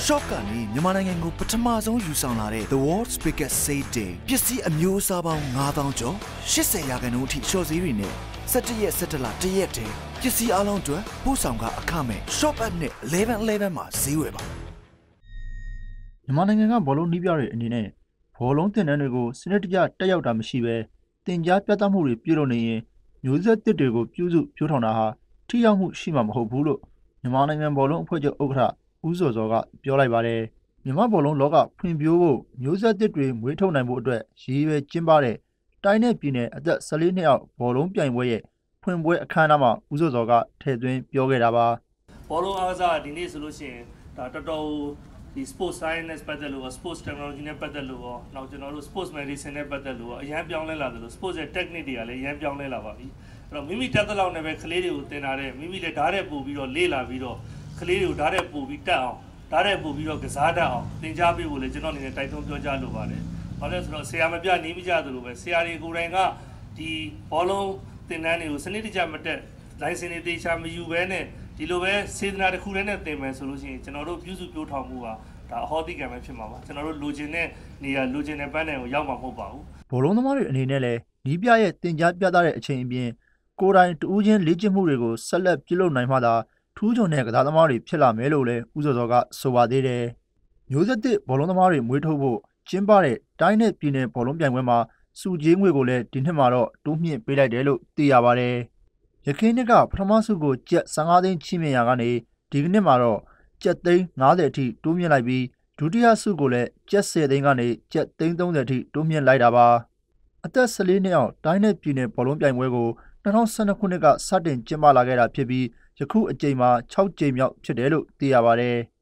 Shop ကနေမြန်မာနိုင်ငံကိုပထမဆုံးယူဆောင်လာတဲ့ The World's Biggest Sale Day ပစ္စည်းအမျိုးအစားပေါင်း9000ကျော်80%အထိလျှော့ဈေးတွေနဲ့17ရက်17လ1ရက်တည်းပစ္စည်းအလုံးအတွက်ပို့ဆောင်ကအခမဲ့ Shop App နဲ့1111မှာဈေးဝယ်ပါမြန်မာနိုင်ငံကဘောလုံးနီးပြတွေအနေနဲ့ဘောလုံးသင်တန်းတွေကိုစနစ်တကျတက်ရောက်တာမရှိဘဲတင်ကြားပြသမှုတွေပြုလုပ်နေရင်မျိုးဆက်သစ်တွေကိုပြုစုပြောထောင်တာဟာထိရောက်မှုရှိမှာမဟုတ်ဘူးလို့မြန်မာနိုင်ငံဘောလုံးအဖွဲ့ချုပ်ဥက္ကဋ္ဌဦးစောစောကပြောလိုက်ပါတယ်မြန်မာဘောလုံးလောကဖွံ့ဖြိုးဖို့မျိုးဆက်သစ်တွေမွေးထုတ်နိုင်ဖို့အတွက်ရည်ရွယ်ကျင်းပတဲ့တိုင်းနယ်ပြည်နယ်အသက်14နှစ်အောက်ဘောလုံးပြိုင်ပွဲရဲ့ဖွင့်ပွဲအခမ်းအနားမှာဦးစောစောကထည့်သွင်းပြောခဲ့တာပါဘောလုံးအားကစားဒီနေ့ဆိုလို့ရှိရင်ဒါတော်တော်ဒီ sports science နဲ့ပတ်သက်လို့ sports technology နဲ့ပတ်သက်လို့ရောနောက်ကျွန်တော်တို့ sports medicine နဲ့ပတ်သက်လို့ရောအရန်ပြောင်းလဲလာတယ်လို့ sports ရဲ့ technique တွေကလည်းအရန်ပြောင်းလဲလာပါပြီအဲ့တော့မိမိတက်တဲ့လောက်နဲ့ပဲကလေးတွေကိုသင်ထားတဲ့မိမိလည်းဓာတ်တဲ့ပို့ပြီးတော့လေ့လာပြီးတော့ကလေးတွေကိုဓာတ်တဲ့ပို့ပြီးတက်အောင်ဓာတ်တဲ့ပို့ပြီးတော့ကစားတတ်အောင်သင်ကြားပေးဖို့လည်းကျွန်တော်အနေနဲ့တိုက်တွန်းပြောကြားလိုပါတယ်ဘာလဲဆိုတော့ဆရာမပြနေမိကြသလိုပဲဆရာတွေကိုယ်တိုင်ကဒီဘောလုံးသင်တန်းတွေကိုစနစ်တကျမတက်လိုင်စင်တွေတေချာမယူဘဲနဲ့ဒီလိုပဲစေတနာတစ်ခုတည်းနဲ့သင်မယ်ဆိုလို့ရှိရင်ကျွန်တော်တို့ပြုစုပြောထောင်မှုပါဒါအဟောတိကံပဲဖြစ်မှာပါကျွန်တော်တို့လိုချင်တဲ့နေရာလိုချင်တဲ့ပန်းတိုင်ကိုရောက်မှာမဟုတ်ပါဘူးဘောလုံးသမားတွေအနေနဲ့လည်းနီးပြရဲ့တင်ကြားပြသတဲ့အချိန်အပြင်ကိုယ်တိုင်တူးချင်းလေ့ကျင့်မှုတွေကိုဆက်လက်ပြုလုပ်နိုင်မှသာထူးချွန်တဲ့ကစားသမားတွေဖြစ်လာမယ်လို့လည်းဦးစောစောကဆိုပါသေးတယ်မျိုးဆက်သစ်ဘောလုံးသမားတွေမွေးထုတ်ဖို့ကျင်းပတဲ့တိုင်းနဲ့ပြည်နယ်ဘောလုံးပြိုင်ပွဲမှာစုကြေးငွေကိုလည်းဒီနှစ်မှာတော့တိုးမြင့်ပေးလိုက်တယ်လို့သိရပါတယ်ရခိုင်နှစ်ကပထမဆုကိုကျပ်15သိန်းချီးမြှင့်ရာကနေဒီကနေ့မှာတော့ကျပ်သိန်း90အထိတိုးမြင့်လိုက်ပြီးဒုတိယဆုကိုလည်းကျပ်10သိန်းကနေကျပ်သိန်း30အထိတိုးမြင့်လိုက်တာပါအသက်14နှစ်အောက်တိုင်းနယ်ပြည်နယ်ဘောလုံးပြိုင်ပွဲကို2012ခုနှစ်ကစတင်ကျင်းပလာခဲ့တာဖြစ်ပြီးယခုအကြိမ်မှာ6ကြိမ်မြောက်ဖြစ်တယ်လို့သိရပါတယ်